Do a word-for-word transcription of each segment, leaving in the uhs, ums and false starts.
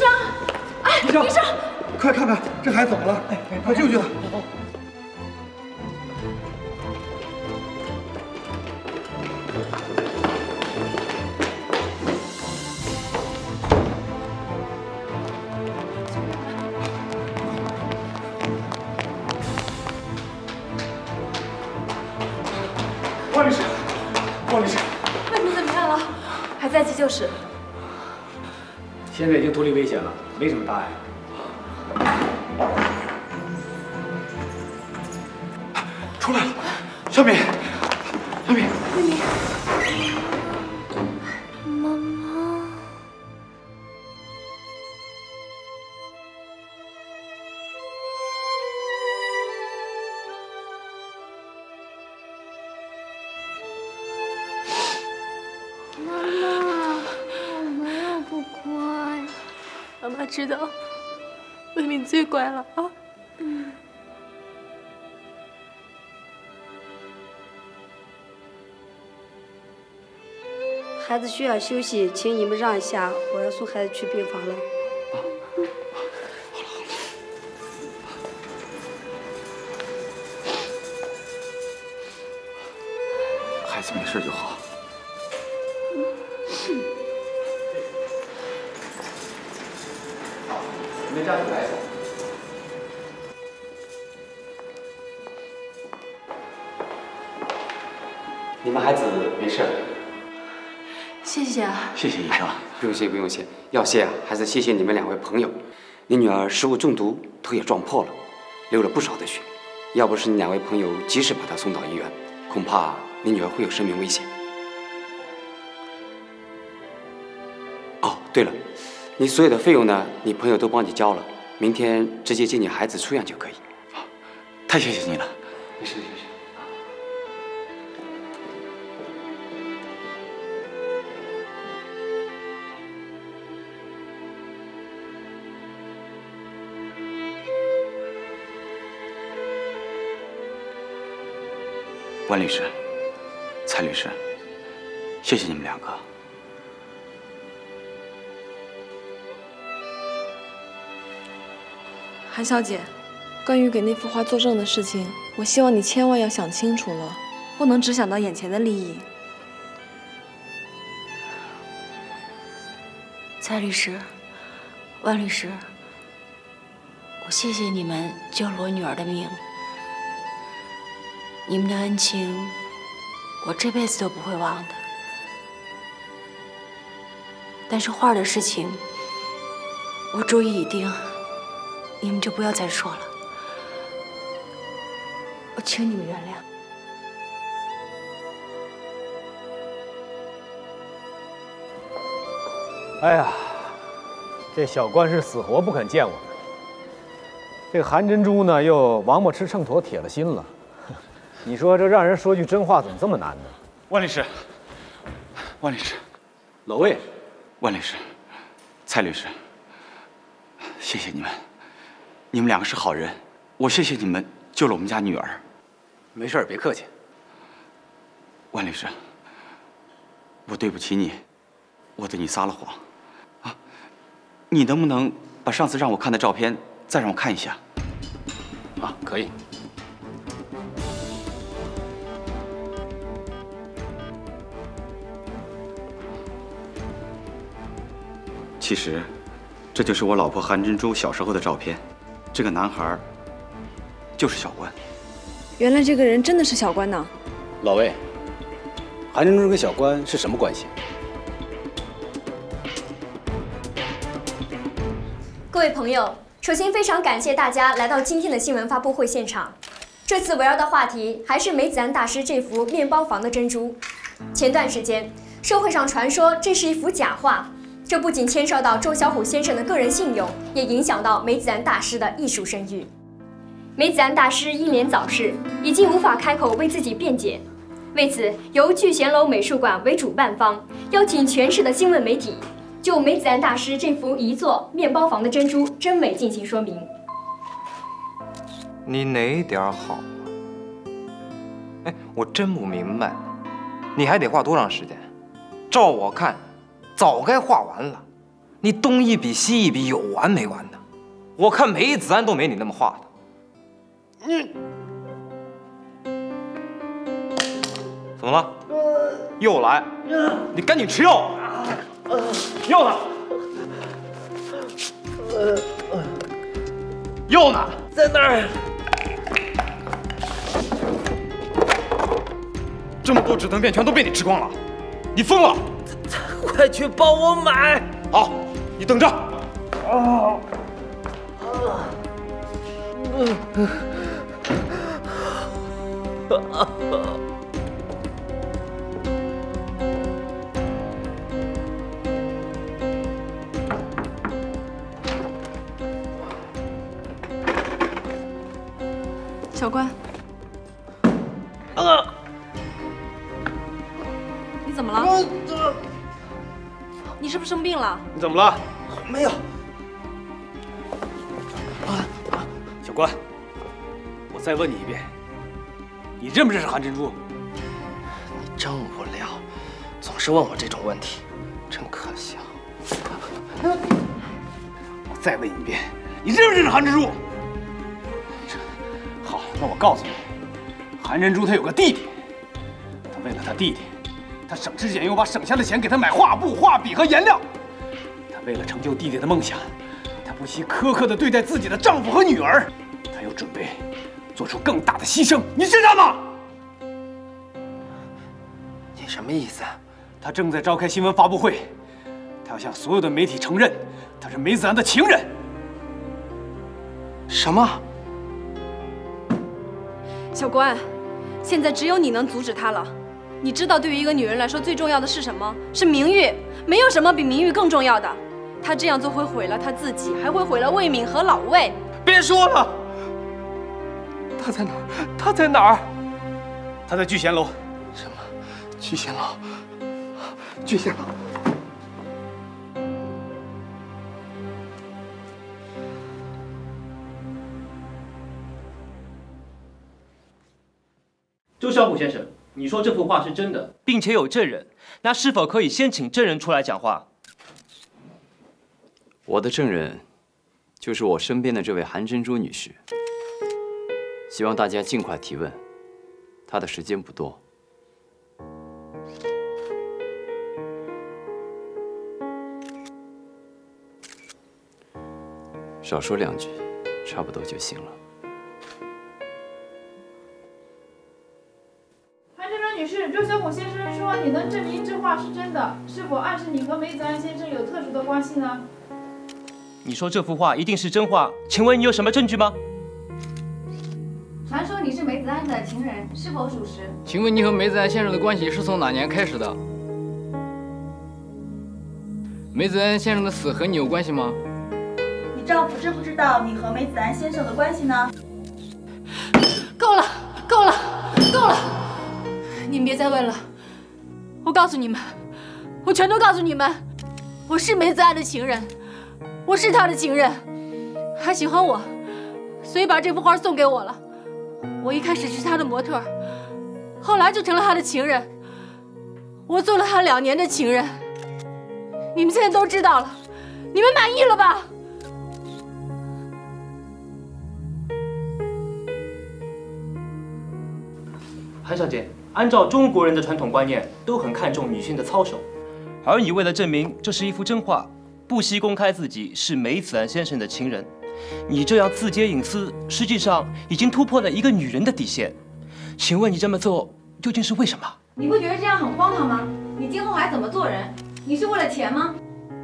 生，哎，医生，医生， 快看看这孩子怎么了？哎，快救救他！ 王律师，王律师， 问题怎么样了？还在急救室。 现在已经脱离危险了，没什么大碍。 出来了，小敏，小敏， 妹妹， 妈妈，妈妈，我没有不乖。 妈妈知道，妹妹最乖了啊。 嗯。 孩子需要休息，请你们让一下，我要送孩子去病房了。 啊，好了好了，孩子没事就好。 你们家属来一下。你们孩子没事。 谢谢啊！ 谢谢医生。 不用谢，不用谢，要谢啊，还是谢谢你们两位朋友。你女儿食物中毒，头也撞破了，流了不少的血。要不是你两位朋友及时把她送到医院，恐怕你女儿会有生命危险。哦，对了，你所有的费用呢，你朋友都帮你交了，明天直接接你孩子出院就可以。 好，太谢谢你了。 没事没事。 关律师，蔡律师，谢谢你们两个。 韩小姐，关于给那幅画作证的事情，我希望你千万要想清楚了，不能只想到眼前的利益。 蔡律师，万律师，我谢谢你们救了我女儿的命。 你们的恩情，我这辈子都不会忘的。但是画的事情，我主意已定，你们就不要再说了。我请你们原谅。 哎呀，这小关是死活不肯见我们。这个韩珍珠呢，又王八吃秤砣，铁了心了。 你说这让人说句真话怎么这么难呢？ 万律师，万律师， 老魏， 万律师，蔡律师，谢谢你们，你们两个是好人，我谢谢你们救了我们家女儿。 没事，别客气。 万律师，我对不起你，我对你撒了谎，啊，你能不能把上次让我看的照片再让我看一下？ 啊，可以。 其实，这就是我老婆韩珍珠小时候的照片。这个男孩就是小关。 原来这个人真的是小关呐！ 老魏，韩珍珠跟小关是什么关系？ 各位朋友，首先非常感谢大家来到今天的新闻发布会现场。这次围绕的话题还是梅子安大师这幅面包房的珍珠。前段时间，社会上传说这是一幅假画。 这不仅牵涉到周小虎先生的个人信用，也影响到梅子安大师的艺术声誉。梅子安大师英年早逝，已经无法开口为自己辩解。为此，由聚贤楼美术馆为主办方，邀请全市的新闻媒体就梅子安大师这幅遗作《面包房的珍珠》真伪进行说明。 你哪点好啊？哎，我真不明白，你还得画多长时间？照我看。 早该画完了， 你东一笔西一笔，有完没完的？我看梅子安都没你那么画的。你怎么了？又来？你赶紧吃药！药呢？药呢？ 在那儿。 这么多止疼片全都被你吃光了，你疯了！ 快去帮我买！ 好，你等着。 啊！嗯。啊！ 小关， 啊！ 你怎么了？你是不是生病了？ 你怎么了？ 没有。 啊啊！小关，我再问你一遍，你认不认识韩珍珠？ 你真无聊，总是问我这种问题，真可笑。 我再问一遍，你认不认识韩珍珠？好，那我告诉你，韩珍珠她有个弟弟，她为了她弟弟，她省吃俭用把省下的钱给他买画布、画笔和颜料。她为了成就弟弟的梦想，她不惜苛刻地对待自己的丈夫和女儿，她又准备做出更大的牺牲。你知道吗？ 你什么意思？ 她正在召开新闻发布会，她要向所有的媒体承认，她是梅子安的情人。 什么？ 小关，现在只有你能阻止他了。你知道，对于一个女人来说，最重要的是什么？是名誉。没有什么比名誉更重要的。她这样做会毁了她自己，还会毁了魏敏和老魏。 别说了，他在哪儿？他在哪儿？ 他在聚贤楼。 什么？聚贤楼？聚贤楼？ 周小虎先生，你说这幅画是真的，并且有证人，那是否可以先请证人出来讲话？ 我的证人就是我身边的这位韩珍珠女士，希望大家尽快提问，她的时间不多。少说两句，差不多就行了。 女士，周小虎先生说你能证明这画是真的，是否暗示你和梅子安先生有特殊的关系呢？ 你说这幅画一定是真画，请问你有什么证据吗？ 传说你是梅子安的情人，是否属实？ 请问你和梅子安先生的关系是从哪年开始的？梅子安先生的死和你有关系吗？ 你丈夫知不知道你和梅子安先生的关系呢？ 够了，够了，够了！你们别再问了，我告诉你们，我全都告诉你们，我是梅子安的情人，我是他的情人，他喜欢我，所以把这幅画送给我了。我一开始是他的模特，后来就成了他的情人，我做了他两年的情人。你们现在都知道了，你们满意了吧？ 韩小姐，按照中国人的传统观念，都很看重女性的操守，而你为了证明这是一幅真画，不惜公开自己是梅子安先生的情人，你这样自揭隐私，实际上已经突破了一个女人的底线。请问你这么做究竟是为什么？ 你不觉得这样很荒唐吗？你今后还怎么做人？你是为了钱吗？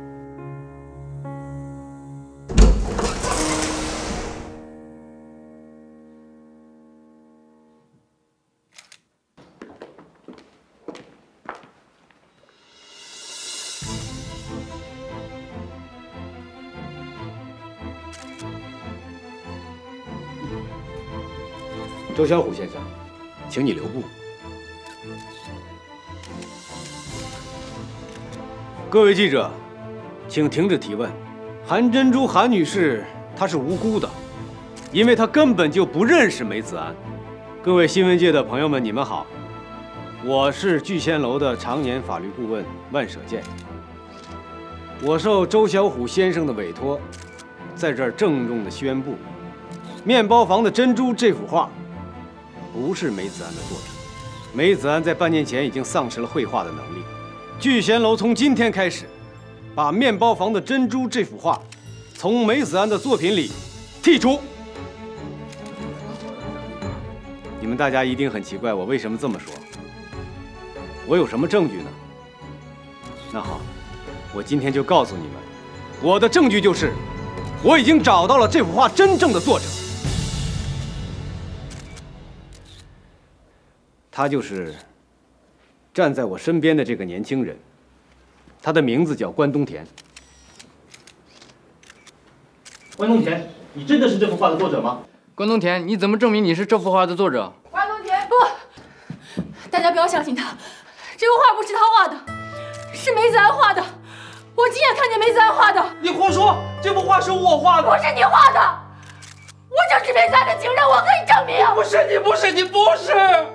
周小虎先生，请你留步。各位记者，请停止提问。韩珍珠韩女士她是无辜的，因为她根本就不认识梅子安。各位新闻界的朋友们，你们好，我是聚贤楼的常年法律顾问万舍健。 我受周小虎先生的委托，在这儿郑重地宣布，面包房的珍珠这幅画不是梅子安的作品。梅子安在半年前已经丧失了绘画的能力。聚贤楼从今天开始，把面包房的珍珠这幅画从梅子安的作品里剔除。你们大家一定很奇怪，我为什么这么说？我有什么证据呢？那好，我今天就告诉你们，我的证据就是，我已经找到了这幅画真正的作者。他就是站在我身边的这个年轻人，他的名字叫关东田。 关东田，你真的是这幅画的作者吗？ 关东田，你怎么证明你是这幅画的作者？ 关东田，不，大家不要相信他，这幅画不是他画的，是梅子安画的。我亲眼看见梅子安画的。 你胡说，这幅画是我画的。 不是你画的，我就是梅子安的情人，我可以证明。 不是你，不是你，不是。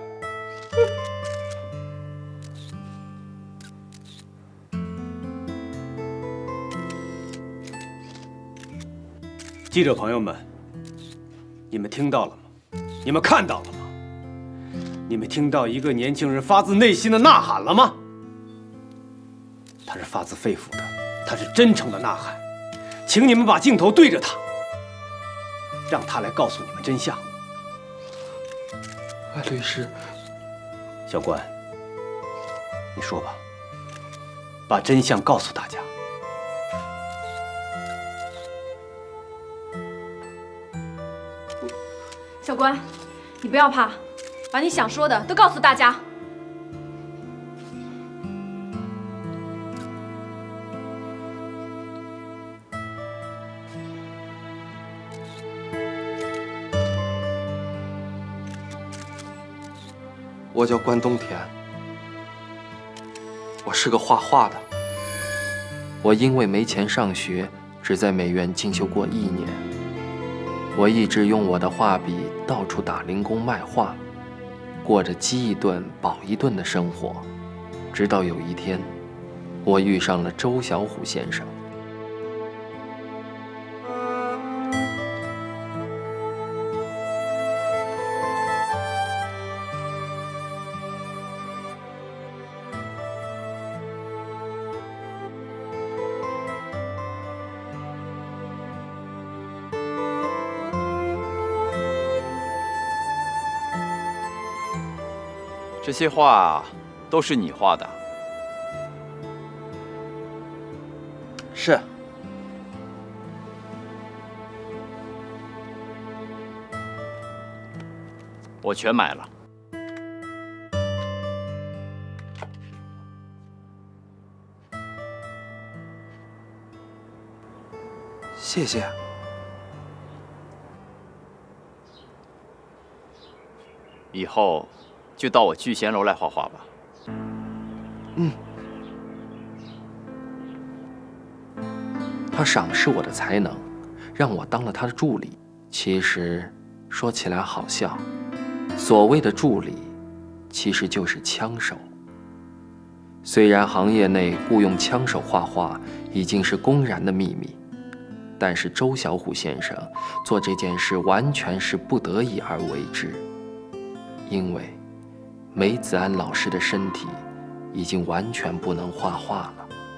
记者朋友们，你们听到了吗？你们看到了吗？你们听到一个年轻人发自内心的呐喊了吗？他是发自肺腑的，他是真诚的呐喊。请你们把镜头对着他，让他来告诉你们真相。 哎，律师， 小关，你说吧，把真相告诉大家。 小关，你不要怕，把你想说的都告诉大家。 我叫关东田，我是个画画的。我因为没钱上学，只在美院进修过一年。我一直用我的画笔到处打零工卖画，过着饥一顿饱一顿的生活。直到有一天，我遇上了周小虎先生。 这些画都是你画的？ 是。 我全买了。 谢谢。 以后就到我聚贤楼来画画吧。 嗯。他赏识我的才能，让我当了他的助理。其实说起来好笑，所谓的助理，其实就是枪手。虽然行业内雇佣枪手画画已经是公然的秘密，但是周小虎先生做这件事完全是不得已而为之，因为梅子安老师的身体已经完全不能画画了。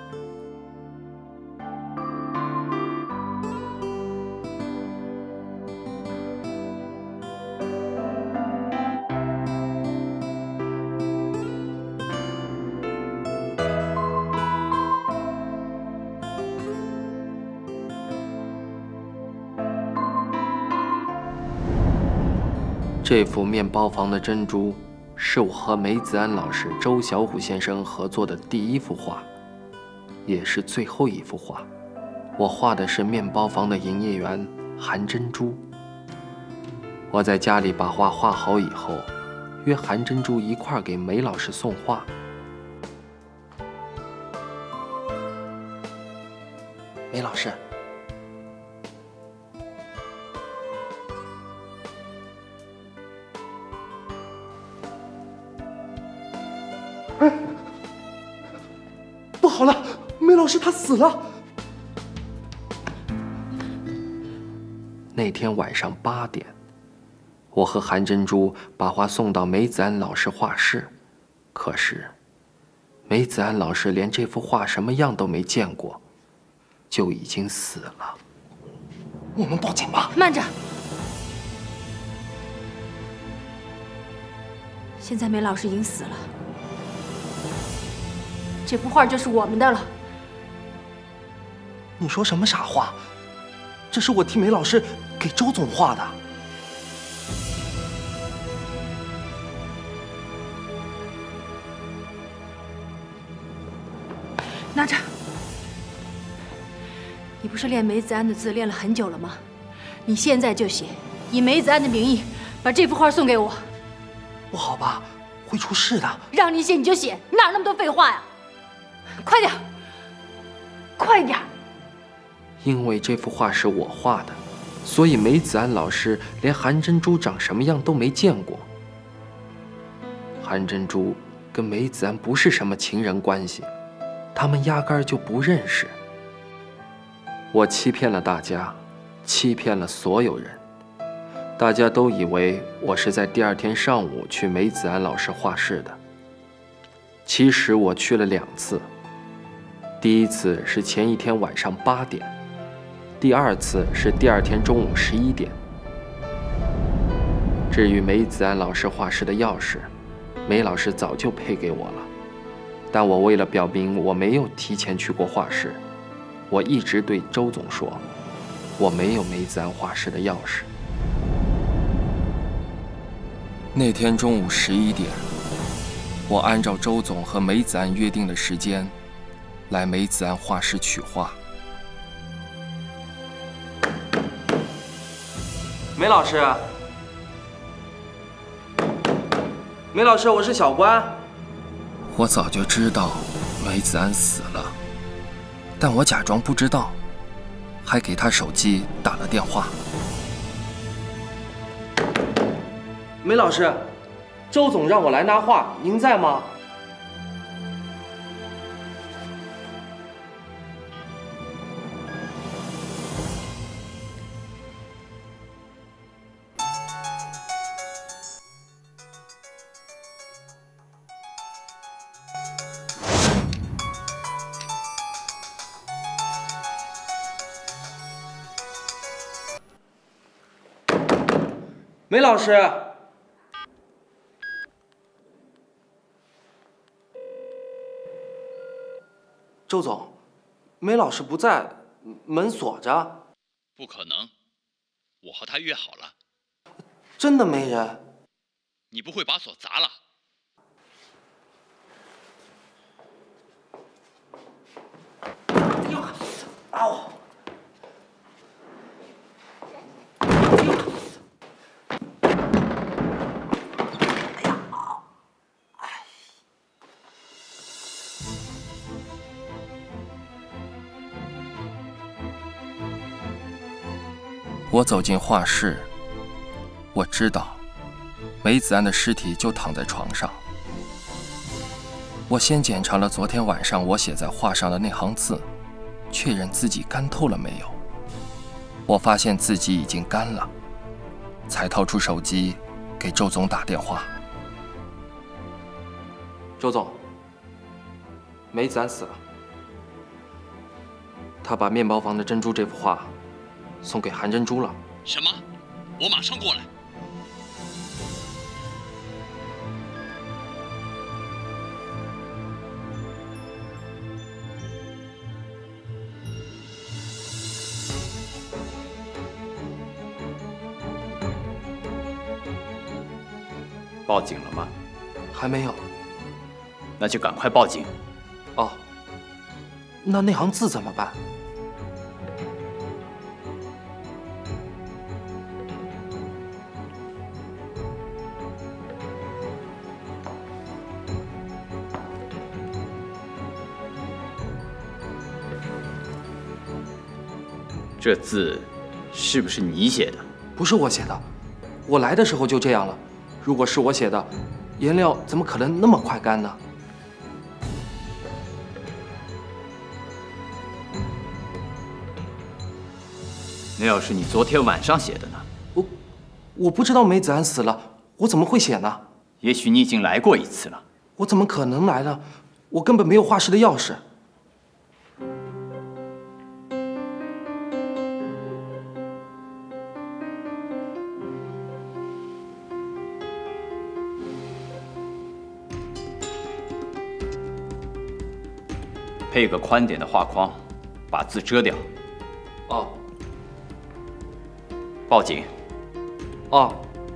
这幅面包房的珍珠，是我和梅子安老师、周小虎先生合作的第一幅画，也是最后一幅画。我画的是面包房的营业员韩珍珠。我在家里把画画好以后，约韩珍珠一块儿给梅老师送画。梅老师。 不好了，梅老师他死了， 那天晚上八点，我和韩珍珠把画送到梅子安老师画室，可是梅子安老师连这幅画什么样都没见过，就已经死了。我们报警吧。 慢着，现在梅老师已经死了，这幅画就是我们的了。 你说什么傻话？这是我替梅老师给周总画的。 拿着，你不是练梅子安的字练了很久了吗？你现在就写，以梅子安的名义把这幅画送给我。 不好吧？会出事的。 让你写你就写，哪有那么多废话呀？快点，快点！ 因为这幅画是我画的，所以梅子安老师连韩珍珠长什么样都没见过。韩珍珠跟梅子安不是什么情人关系，他们压根儿就不认识。我欺骗了大家，欺骗了所有人。大家都以为我是在第二天上午去梅子安老师画室的，其实我去了两次。第一次是前一天晚上八点，第二次是第二天中午十一点。至于梅子安老师画室的钥匙，梅老师早就配给我了，但我为了表明我没有提前去过画室，我一直对周总说，我没有梅子安画室的钥匙。那天中午十一点，我按照周总和梅子安约定的时间，来梅子安画室取画。梅老师，梅老师，我是小关。我早就知道梅子安死了，但我假装不知道，还给他手机打了电话。梅老师，周总让我来拿画，您在吗？梅老师。周总，梅老师不在，门锁着。 不可能，我和他约好了。 真的没人？ 你不会把锁砸了？ 哟，嗷！我走进画室，我知道梅子安的尸体就躺在床上。我先检查了昨天晚上我写在画上的那行字，确认自己干透了没有。我发现自己已经干了，才掏出手机给周总打电话。周总，梅子安死了，他把面包房的珍珠这幅画送给韩珍珠了。 什么？我马上过来。 报警了吗？ 还没有。 那就赶快报警。 哦，那那行字怎么办？ 这字是不是你写的？ 不是我写的，我来的时候就这样了。如果是我写的，颜料怎么可能那么快干呢？ 那要是你昨天晚上写的呢？ 我我不知道梅子安死了，我怎么会写呢？ 也许你已经来过一次了。 我怎么可能来了？我根本没有画室的钥匙。 配个宽点的画框，把字遮掉。 哦。 报警。 哦。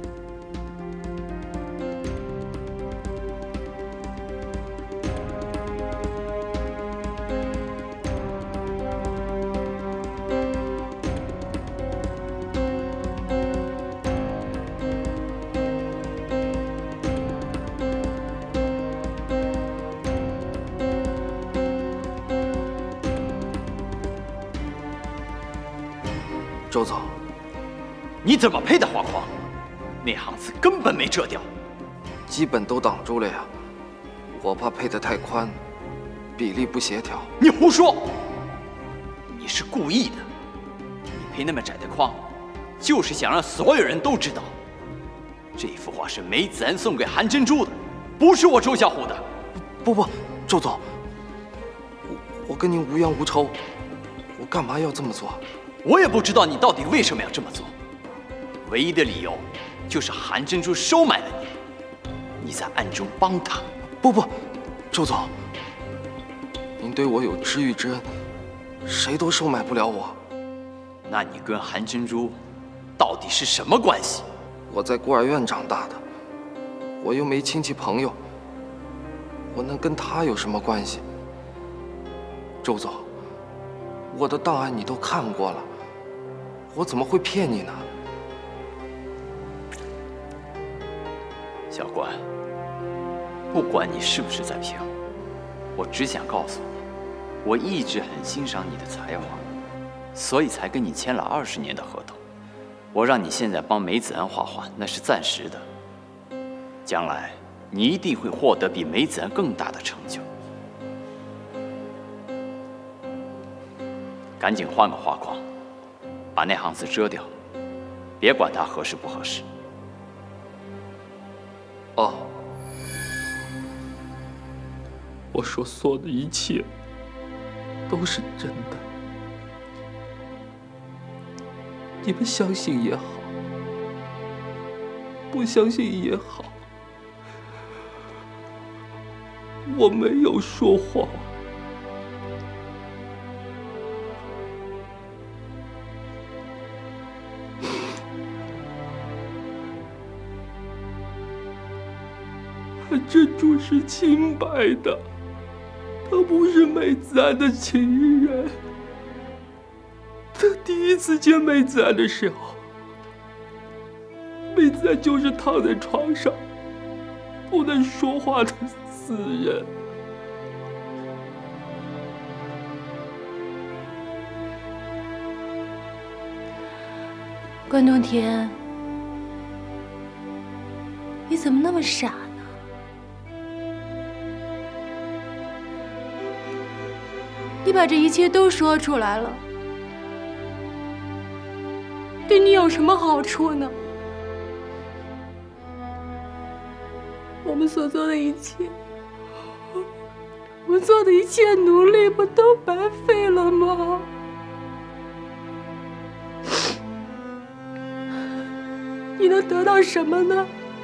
周总， 你怎么配的画框？那行字根本没遮掉， 基本都挡住了呀。我怕配得太宽，比例不协调。 你胡说！你是故意的。你配那么窄的框，就是想让所有人都知道，这幅画是梅子安送给韩珍珠的，不是我周小虎的。 不不，周总，我我跟您无冤无仇，我干嘛要这么做？ 我也不知道你到底为什么要这么做，唯一的理由就是韩珍珠收买了你，你在暗中帮她。 不不，周总，您对我有知遇之恩，谁都收买不了我。 那你跟韩珍珠到底是什么关系？ 我在孤儿院长大的，我又没亲戚朋友，我能跟她有什么关系？周总，我的档案你都看过了，我怎么会骗你呢？ 小关，不管你是不是在骗我，我只想告诉你，我一直很欣赏你的才华，所以才跟你签了二十年的合同。我让你现在帮梅子安画画，那是暂时的，将来你一定会获得比梅子安更大的成就。赶紧换个画框，把那行字遮掉，别管它合适不合适。 哦。 我所说的一切都是真的，你们相信也好，不相信也好，我没有说谎。珍珠是清白的，她不是梅子安的情人。他第一次见梅子安的时候，梅子安就是躺在床上不能说话的死人。 关东天，你怎么那么傻呢？你把这一切都说出来了，对你有什么好处呢？我们所做的一切，我们做的一切努力，不都白费了吗？你能得到什么呢？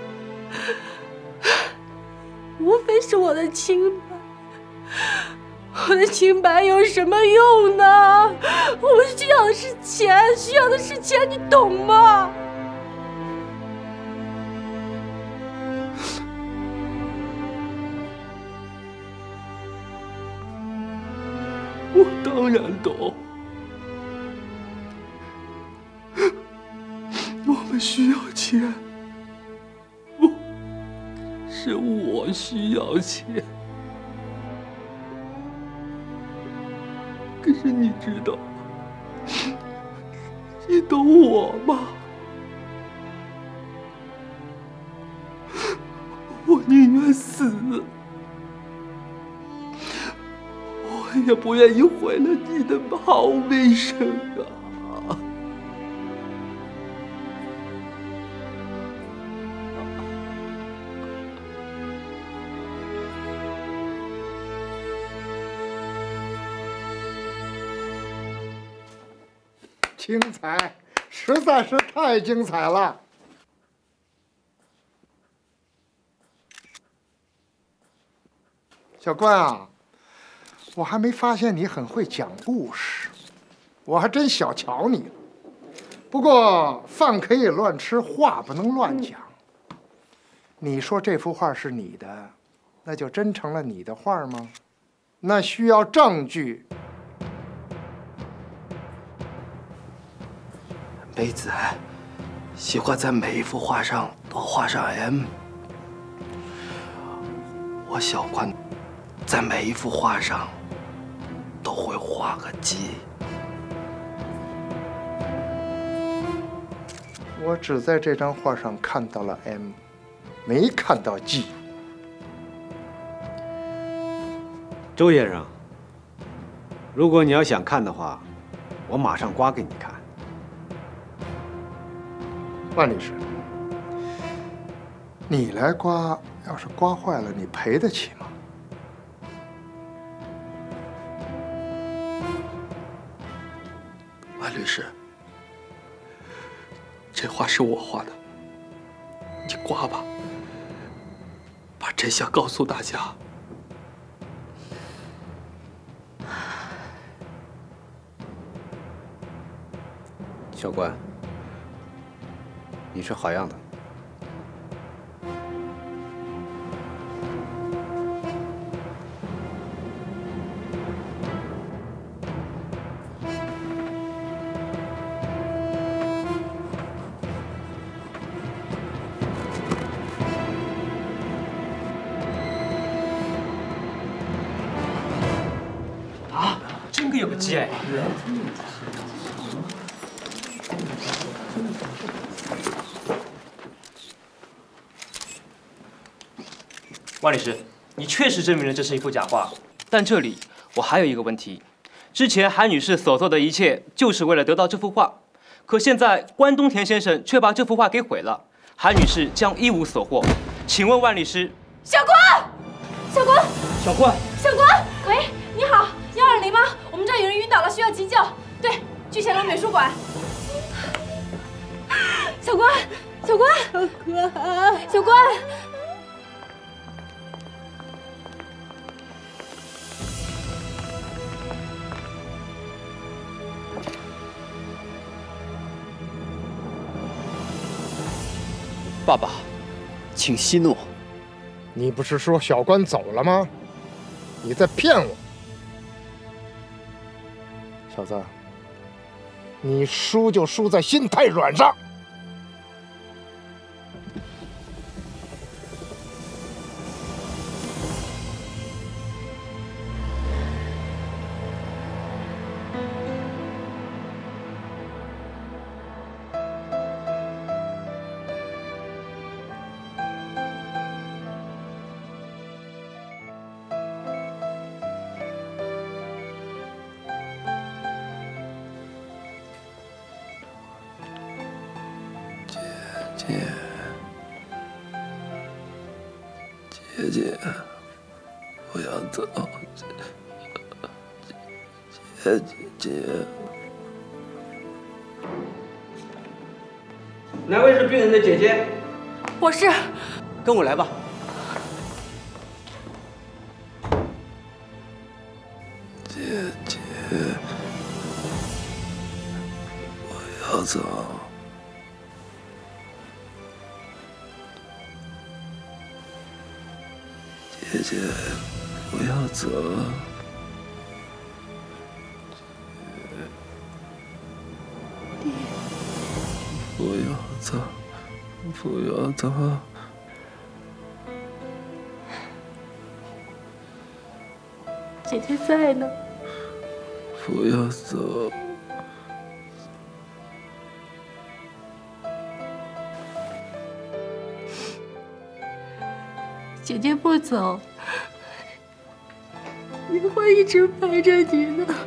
无非是我的清白。我的清白有什么用呢？我们需要的是钱，需要的是钱，你懂吗？ 我当然懂，我们需要钱，不是我需要钱。可是你知道，你懂我吗？我宁愿死，我也不愿意毁了你的好名声啊！ 精彩，实在是太精彩了。小关啊，我还没发现你很会讲故事，我还真小瞧你了。不过饭可以乱吃，话不能乱讲。你说这幅画是你的，那就真成了你的画吗？那需要证据。 梅子喜欢在每一幅画上都画上 M， 我小关在每一幅画上都会画个 G。 我只在这张画上看到了 M， 没看到 G。 周先生，如果你要想看的话，我马上刮给你看。 万律师，你来刮，要是刮坏了，你赔得起吗？ 万律师，这画是我画的，你刮吧，把真相告诉大家。 小关，你是好样的。 啊，真个有个鸡哎！万律师，你确实证明了这是一幅假画，但这里我还有一个问题：之前韩女士所做的一切就是为了得到这幅画，可现在关东田先生却把这幅画给毁了，韩女士将一无所获。请问万律师， 小关，小关， 小关， 小关，喂，你好，幺二零吗？我们这儿有人晕倒了，需要急救。对，聚贤楼美术馆。小关，小关，小关，小关。 爸爸，请息怒。 你不是说小关走了吗？你在骗我，小子，你输就输在心太软上。 姐，姐姐，我要走。姐姐姐， 哪位是病人的姐姐？ 我是。 跟我来吧。 姐姐，我要走。姐姐，不要走！不要走！不要走！ 姐姐在呢。 不要走！ 姐姐不走，也会一直陪着你的。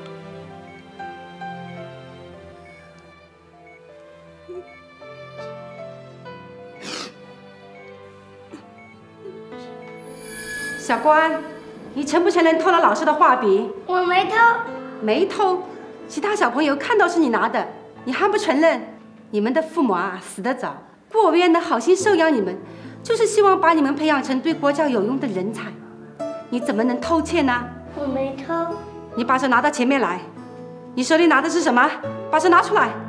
小关，你承不承认偷了老师的画笔？ 我没偷。 没偷，其他小朋友看到是你拿的， 你还不承认？你们的父母啊死得早，孤儿院的好心收养你们，就是希望把你们培养成对国家有用的人才。你怎么能偷窃呢？ 我没偷。 你把手拿到前面来，你手里拿的是什么？把手拿出来。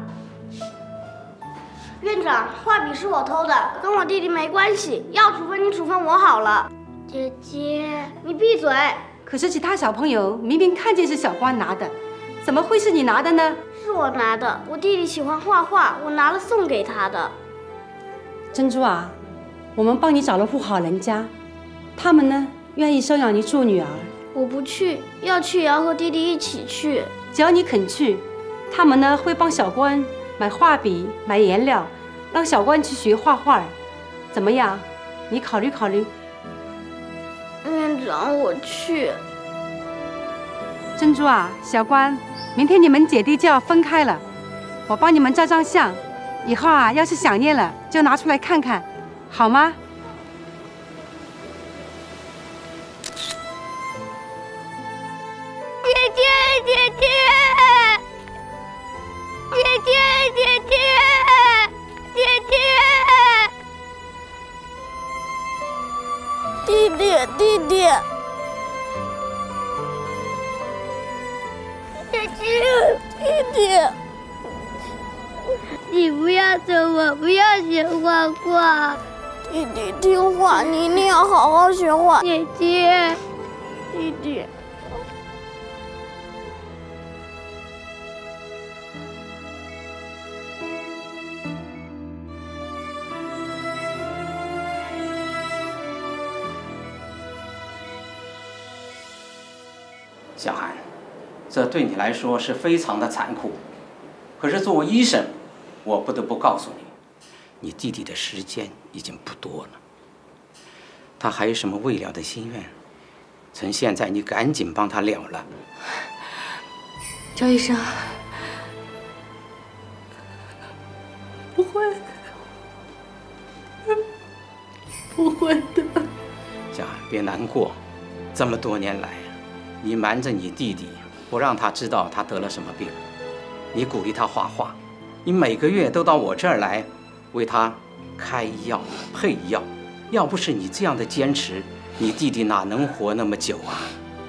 院长，画笔是我偷的，跟我弟弟没关系，要处分你处分我好了。姐姐，你闭嘴。 可是其他小朋友明明看见是小关拿的，怎么会是你拿的呢？ 是我拿的，我弟弟喜欢画画，我拿了送给他的。 珍珠啊，我们帮你找了户好人家，他们呢愿意收养你做女儿。 我不去，要去也要和弟弟一起去。 只要你肯去，他们呢会帮小关买画笔、买颜料，让小关去学画画。怎么样？你考虑考虑。 院长，我去。 珍珠啊，小关，明天你们姐弟就要分开了，我帮你们照张相，以后啊，要是想念了就拿出来看看，好吗？ 姐姐，姐姐，姐姐，姐姐，姐姐。弟弟，弟弟，姐姐，弟弟，你不要走，我不要学画画。弟弟听话，你一定要好好学画。姐姐，弟弟。 小韩，这对你来说是非常的残酷。可是作为医生，我不得不告诉你，你弟弟的时间已经不多了。他还有什么未了的心愿？趁现在，你赶紧帮他了了。 赵医生，不会，不会的。 小韩，别难过，这么多年来。你瞒着你弟弟，不让他知道他得了什么病。你鼓励他画画，你每个月都到我这儿来，为他开药配药。要不是你这样的坚持，你弟弟哪能活那么久啊？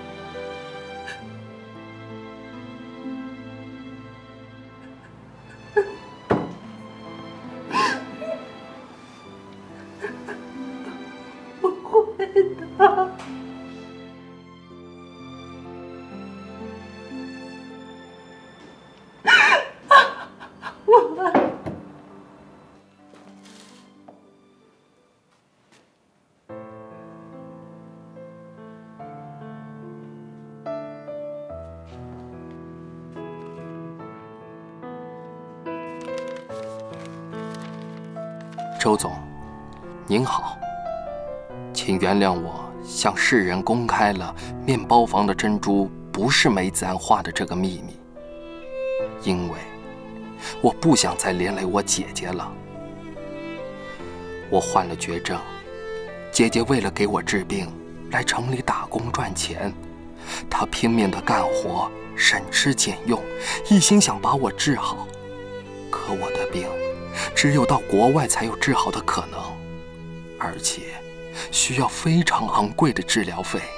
不会的。 周总，您好，请原谅我向世人公开了面包房的珍珠不是梅子安画的这个秘密，因为我不想再连累我姐姐了。我患了绝症，姐姐为了给我治病，来城里打工赚钱，她拼命的干活，省吃俭用，一心想把我治好。可我的病只有到国外才有治好的可能，而且需要非常昂贵的治疗费。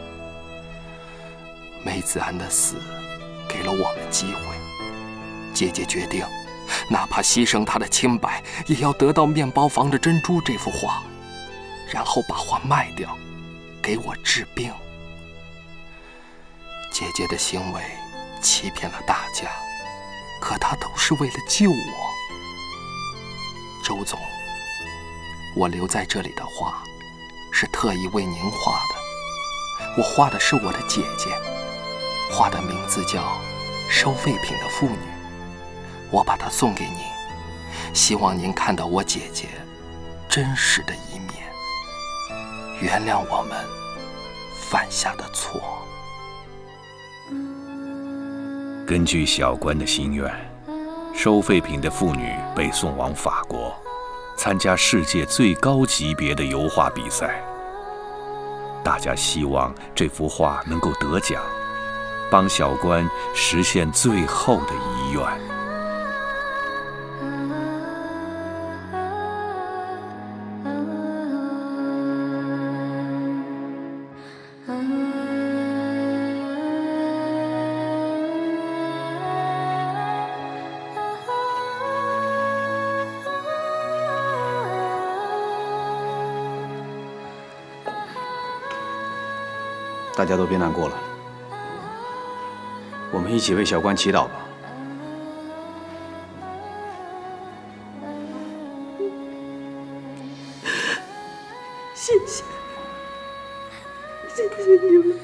梅子安的死给了我们机会，姐姐决定，哪怕牺牲她的清白，也要得到面包房的珍珠这幅画，然后把画卖掉，给我治病。姐姐的行为欺骗了大家，可她都是为了救我。周总，我留在这里的画是特意为您画的。我画的是我的姐姐，画的名字叫《收废品的妇女》。我把它送给您，希望您看到我姐姐真实的一面，原谅我们犯下的错。 根据小关的心愿，收废品的妇女被送往法国，参加世界最高级别的油画比赛。大家希望这幅画能够得奖，帮小关实现最后的遗愿。 大家都别难过了，我们一起为小关祈祷吧。 谢谢，谢谢你们。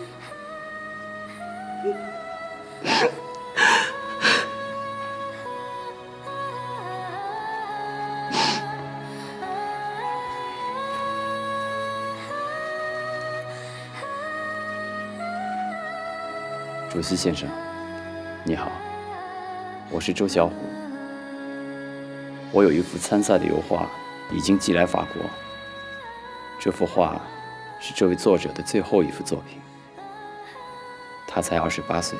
主席先生，你好，我是周小虎。我有一幅参赛的油画，已经寄来法国。这幅画是这位作者的最后一幅作品。他才二十八岁。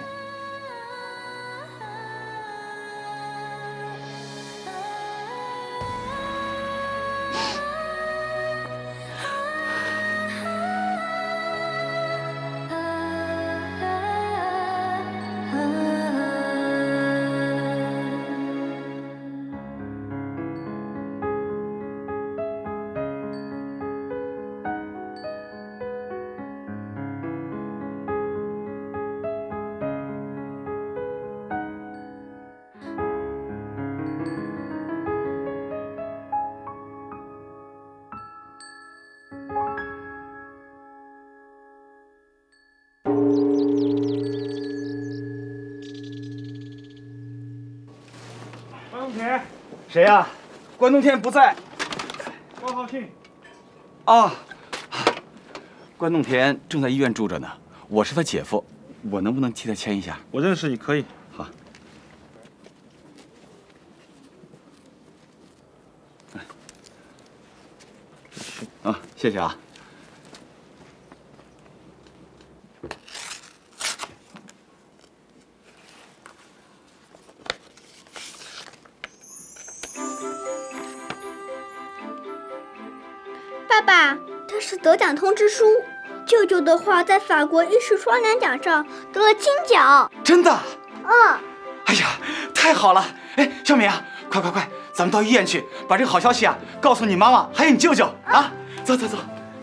关东田，谁呀？关东田不在。关浩庆。 啊，关东田正在医院住着呢，我是他姐夫，我能不能替他签一下？ 我认识你，可以。 好。啊，谢谢啊。 爸爸，这是得奖通知书。舅舅的画在法国艺术双年奖上得了金奖。 真的？ 嗯。 哎呀，太好了！哎，小敏啊，快快快，咱们到医院去，把这个好消息啊告诉你妈妈，还有你舅舅啊！走走走。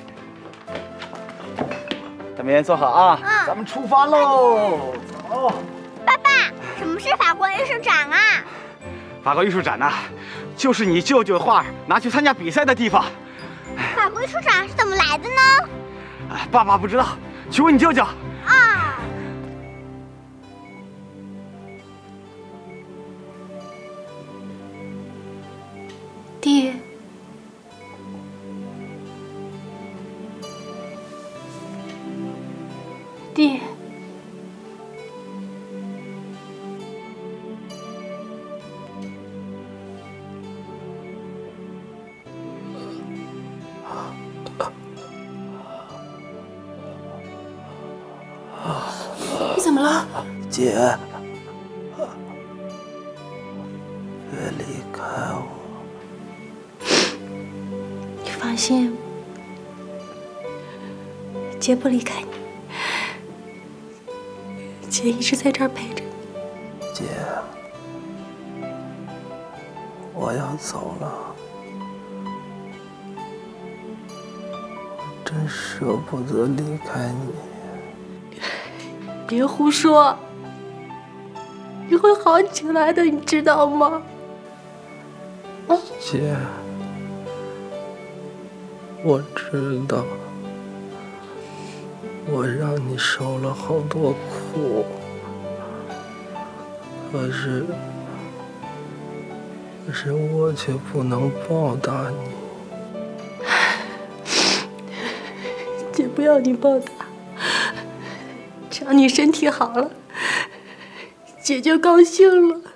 小敏，坐好啊， 嗯、 咱们出发喽！走。 爸爸，什么是法国艺术展啊？ 法国艺术展呐、啊，就是你舅舅的画拿去参加比赛的地方。 法国艺术展是怎么来的呢？ 哎，爸爸不知道，去问你舅舅。 啊。 爹。爹。 你怎么了？ 姐，别离开我。 你放心，姐不离开你，姐一直在这儿陪着你。 姐，我要走了，我真舍不得离开你。 别胡说，你会好起来的，你知道吗？啊， 姐，我知道，我让你受了好多苦，可是，可是我却不能报答你。 姐不要你报答。只要你身体好了，姐就高兴了。